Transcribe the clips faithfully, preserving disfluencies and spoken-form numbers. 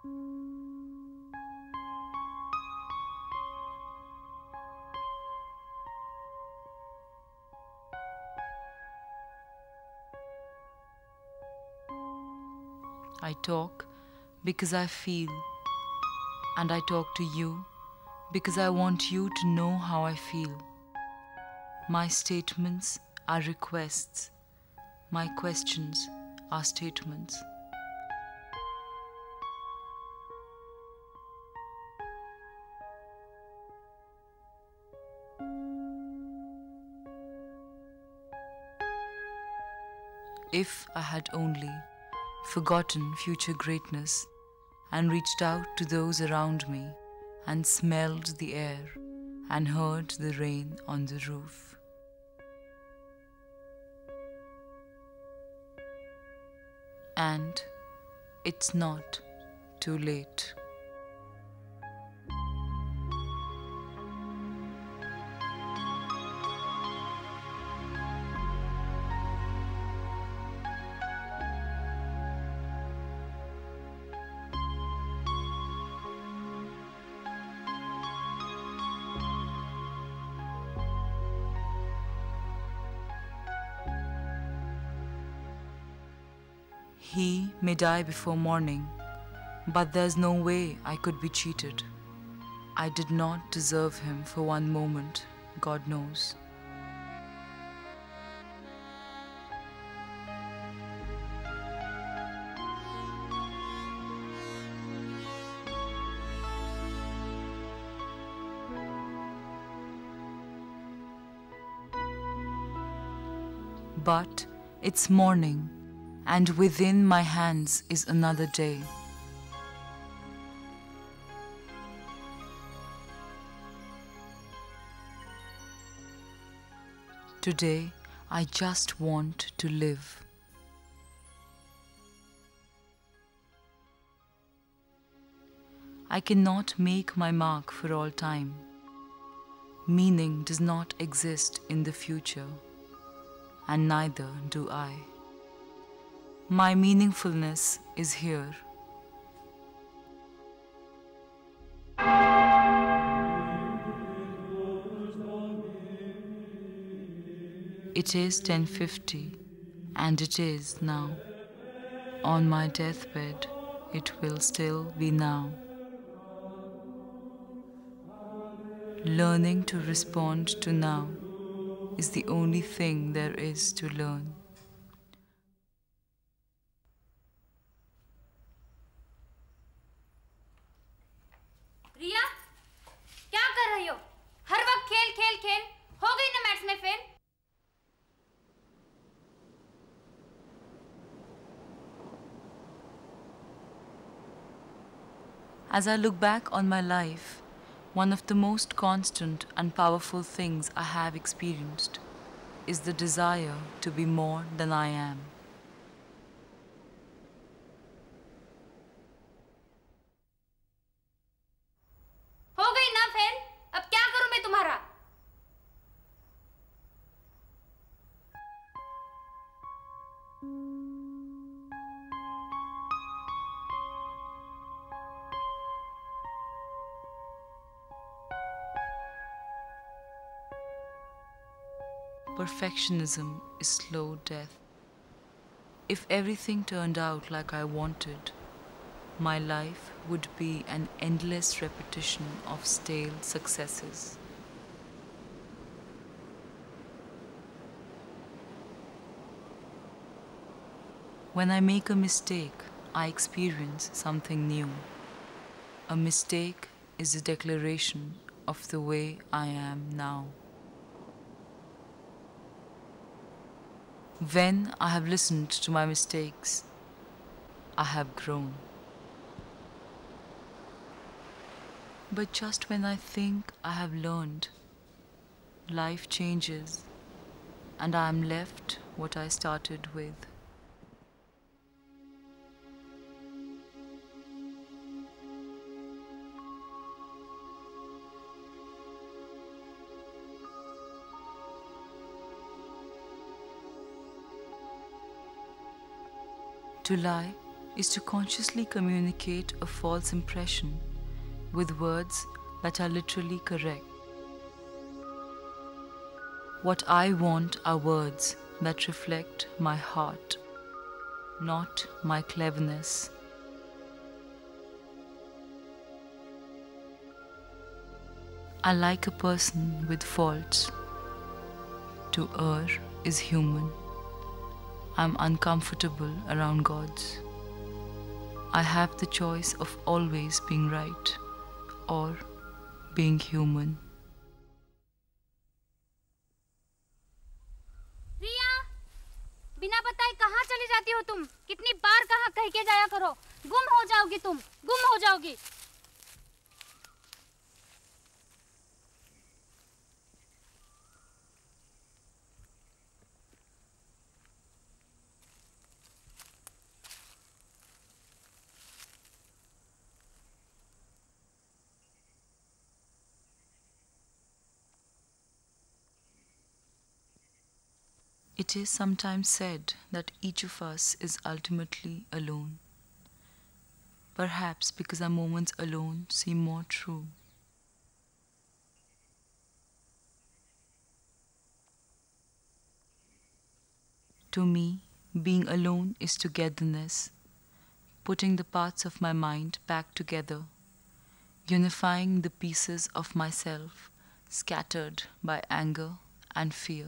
I talk because I feel, and I talk to you because I want you to know how I feel. My statements are requests. My questions are statements. If I had only forgotten future greatness and reached out to those around me and smelled the air and heard the rain on the roof. And it's not too late. He may die before morning, but there's no way I could be cheated. I did not deserve him for one moment, God knows. But it's morning, and within my hands is another day. Today, I just want to live. I cannot make my mark for all time. Meaning does not exist in the future, and neither do I. My meaningfulness is here. It is ten fifty, and it is now. On my deathbed, it will still be now. Learning to respond to now is the only thing there is to learn. रिया, क्या कर रही हो? हर वक्त खेल खेल खेल, हो गई ना मैथ्स में fail? As I look back on my life, one of the most constant and powerful things I have experienced is the desire to be more than I am. हो गई ना फेल? अब क्या करूं मैं तुम्हारा? Perfectionism is slow death. If everything turned out like I wanted, my life would be an endless repetition of stale successes. When I make a mistake, I experience something new. A mistake is a declaration of the way I am now. When I have listened to my mistakes, I have grown. But just when I think I have learned, life changes and I am left what I started with. To lie is to consciously communicate a false impression with words that are literally correct. What I want are words that reflect my heart, not my cleverness. I like a person with faults. To err is human. I'm uncomfortable around gods. I have the choice of always being right or being human. रिया, बिना बताए कहाँ चली जाती हो तुम? कितनी बार कहा कह के जाया करो, गुम हो जाओगी तुम, गुम हो जाओगी. It is sometimes said that each of us is ultimately alone. Perhaps because our moments alone seem more true. To me, being alone is togetherness, putting the parts of my mind back together, unifying the pieces of myself scattered by anger and fear.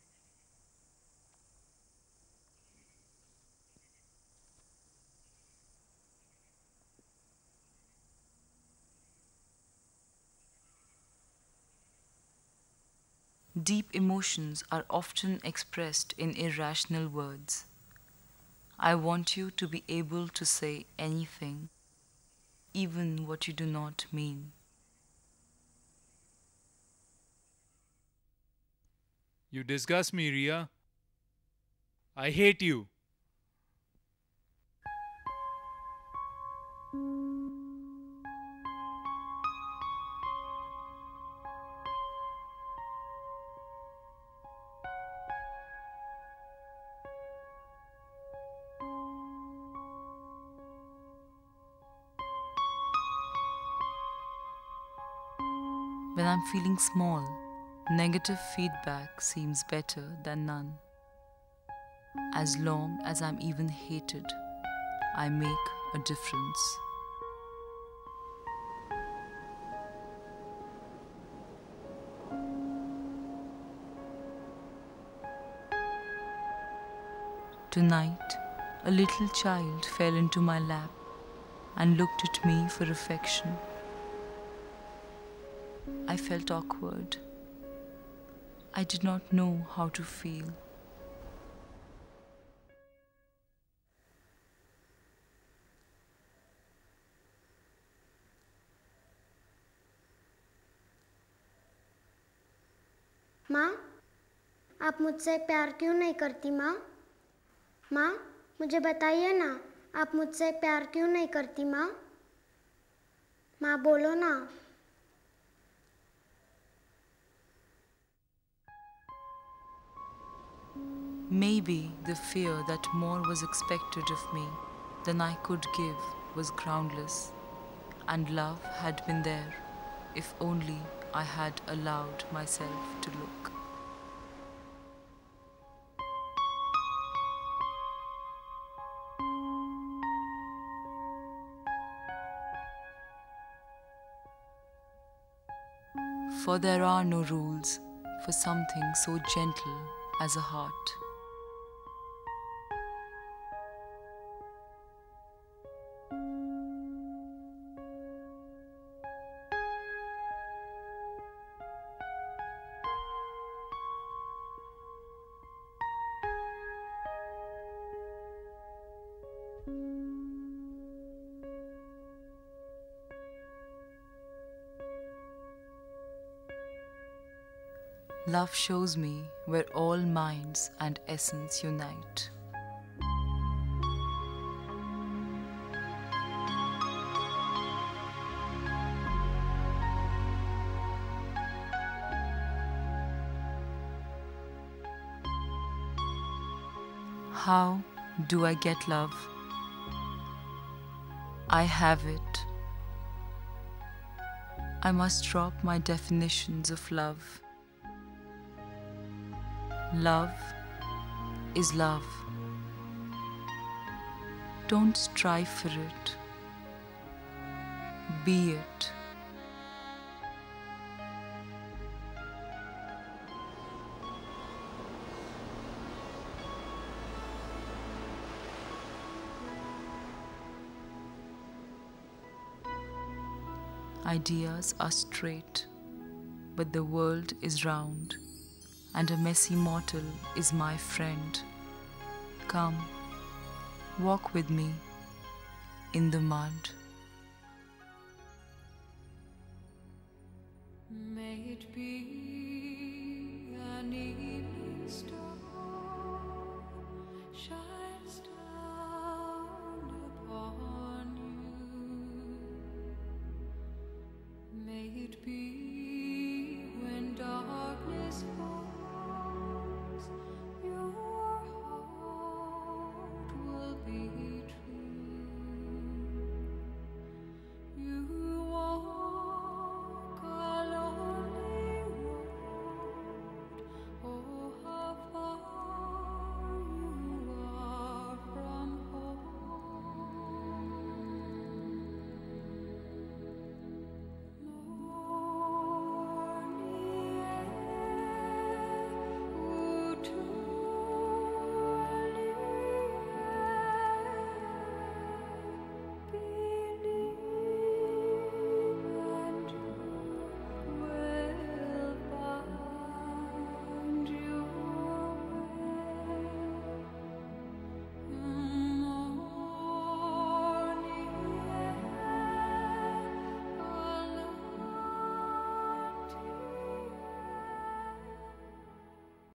Deep emotions are often expressed in irrational words. I want you to be able to say anything, even what you do not mean. You disgust me, Ria. I hate you. When I'm feeling small, negative feedback seems better than none. As long as I'm even hated, I make a difference. Tonight, a little child fell into my lap and looked at me for affection. I felt awkward. I did not know how to feel. माँ, आप मुझसे प्यार क्यों नहीं करती माँ? माँ, मुझे बताइए ना, आप मुझसे प्यार क्यों नहीं करती माँ? माँ बोलो ना. Maybe the fear that more was expected of me than I could give was groundless, and love had been there if only I had allowed myself to look. For there are no rules for something so gentle as a heart. Love shows me where all minds and essence unite. How do I get love? I have it. I must drop my definitions of love. Love is love. Don't strive for it. Be it. Ideas are straight, but the world is round, and a messy mortal is my friend. Come, walk with me in the mud. May it be an evening star.